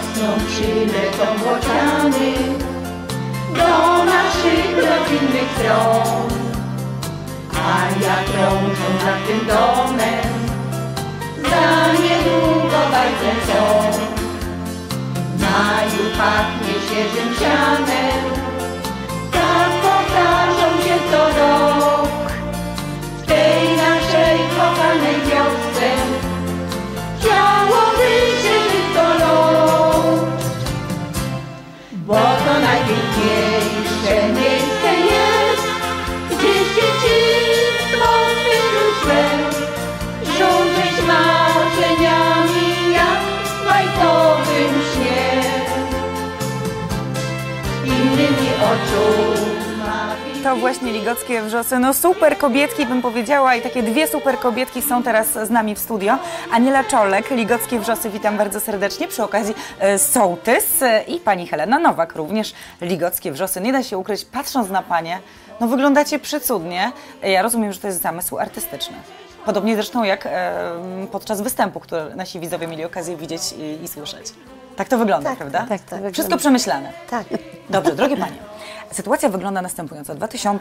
Wiosną przylecą bociany do naszych rodzinnych stron, a ja krążę nad tym domem, za niedługo bajce są. W maju pachnie świeżym sianem, tak powtarzą się co rok. W tej naszej kochanej wiosce chciałoby się żyć do lot, bo to najpiękniejsze miejsce jest, gdzie się dziecko wyrósłe, żółtyć marzeniami jak w bajkowym śnie. Innymi oczu to właśnie Ligockie Wrzosy, no super kobietki bym powiedziała i takie dwie super kobietki są teraz z nami w studio. Aniela Czolek, Ligockie Wrzosy, witam bardzo serdecznie, przy okazji sołtys i pani Helena Nowak również, Ligockie Wrzosy. Nie da się ukryć, patrząc na panie, no wyglądacie przecudnie. Ja rozumiem, że to jest zamysł artystyczny. Podobnie zresztą jak podczas występu, który nasi widzowie mieli okazję widzieć i słyszeć. Tak to wygląda, tak, prawda? Tak, tak. Wszystko przemyślane. Tak. Dobrze, drogie panie. Sytuacja wygląda następująco.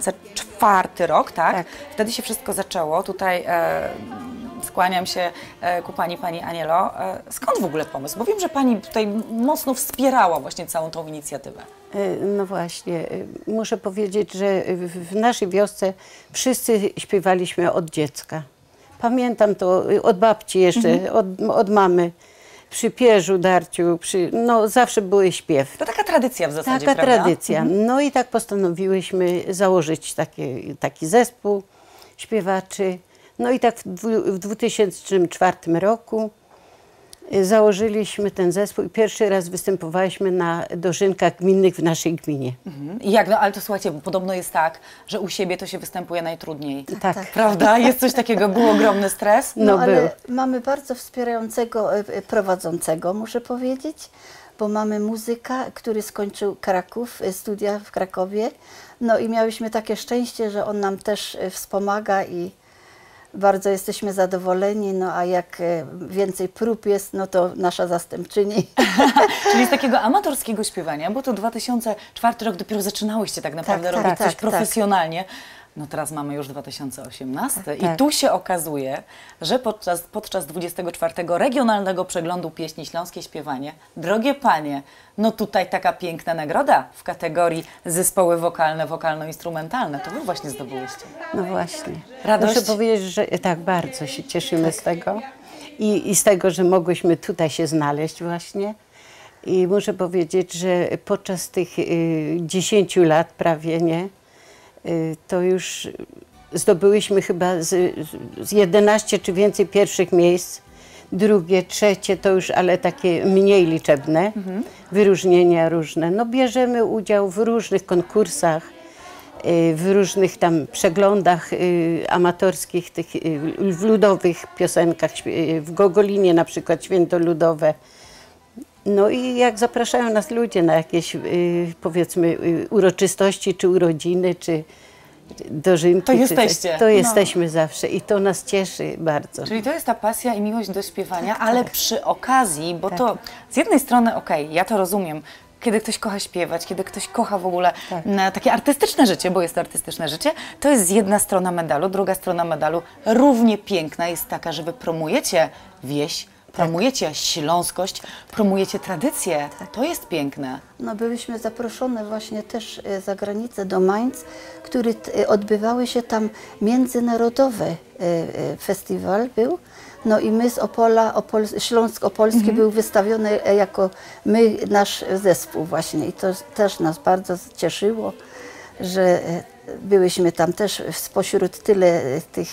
2004 rok, tak? Tak. Wtedy się wszystko zaczęło. Tutaj skłaniam się ku pani Anielo. Skąd w ogóle pomysł? Bo wiem, że pani tutaj mocno wspierała właśnie całą tą inicjatywę. No właśnie, muszę powiedzieć, że w naszej wiosce wszyscy śpiewaliśmy od dziecka. Pamiętam to od babci jeszcze, od mamy. Przy pierzu, darciu, no zawsze były śpiew. To taka tradycja w zasadzie, Taka prawda? tradycja. No i tak postanowiłyśmy założyć taki zespół śpiewaczy. No i tak w 2004 roku założyliśmy ten zespół i pierwszy raz występowaliśmy na dożynkach gminnych w naszej gminie. I jak, no ale to słuchajcie, bo podobno jest tak, że u siebie to się występuje najtrudniej. Tak. Prawda? Jest coś takiego, był ogromny stres? No ale był. mamy bardzo wspierającego prowadzącego, muszę powiedzieć, bo mamy muzyka, który skończył Kraków, studia w Krakowie. No i miałyśmy takie szczęście, że on nam też wspomaga i bardzo jesteśmy zadowoleni, no a jak więcej prób jest, no to nasza zastępczyni. Czyli z takiego amatorskiego śpiewania, bo to 2004 rok dopiero zaczynałyście tak naprawdę robić coś profesjonalnie. No teraz mamy już 2018 i tu się okazuje, że podczas 24. Regionalnego Przeglądu Pieśni Śląskie Śpiewanie, drogie panie, no tutaj taka piękna nagroda w kategorii zespoły wokalne, wokalno-instrumentalne, to wy właśnie zdobyłyście. No właśnie. Radość? Muszę powiedzieć, że tak bardzo się cieszymy z tego i z tego, że mogłyśmy tutaj się znaleźć właśnie. I muszę powiedzieć, że podczas tych 10 lat prawie, nie, to już zdobyłyśmy chyba z 11 czy więcej pierwszych miejsc, drugie, trzecie to już, ale takie mniej liczebne, wyróżnienia różne. No bierzemy udział w różnych konkursach, w różnych tam przeglądach amatorskich, tych, w ludowych piosenkach, w Gogolinie na przykład Święto Ludowe. No i jak zapraszają nas ludzie na jakieś powiedzmy uroczystości, czy urodziny, czy dożynki. To jesteście. To jesteśmy zawsze i to nas cieszy bardzo. Czyli to jest ta pasja i miłość do śpiewania, ale przy okazji, bo to z jednej strony ja to rozumiem, kiedy ktoś kocha śpiewać, kiedy ktoś kocha w ogóle takie artystyczne życie, bo jest to artystyczne życie, to jest jedna strona medalu. Druga strona medalu równie piękna jest taka, że wy promujecie wieś, promujecie śląskość, promujecie tradycję. To jest piękne. No byliśmy zaproszone właśnie też za granicę do Mainz, który odbywały się tam międzynarodowy festiwal był. No i my z Opola, Śląsk Opolski był wystawiony jako nasz zespół właśnie i to też nas bardzo cieszyło, że byłyśmy tam też spośród tyle tych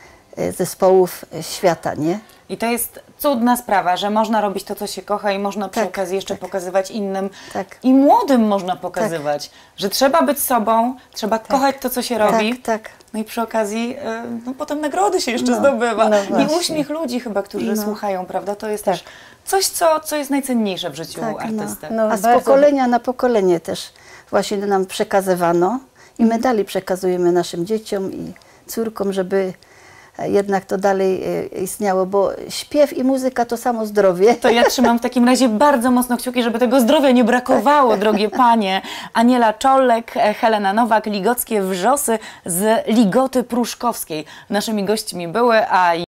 zespołów świata, nie? I to jest cudna sprawa, że można robić to, co się kocha i można przy okazji jeszcze pokazywać innym i młodym można pokazywać, że trzeba być sobą, trzeba kochać to, co się robi. No i przy okazji no, potem nagrody się jeszcze zdobywa. I uśmiech ludzi chyba, którzy słuchają, prawda? To jest też coś, co jest najcenniejsze w życiu artysty. A z pokolenia na pokolenie też właśnie nam przekazywano i medali przekazujemy naszym dzieciom i córkom, żeby jednak to dalej istniało, bo śpiew i muzyka to samo zdrowie. To ja trzymam w takim razie bardzo mocno kciuki, żeby tego zdrowia nie brakowało, drogie panie. Aniela Czolek, Helena Nowak, Ligockie Wrzosy z Ligoty Pruszkowskiej. Naszymi gośćmi były, a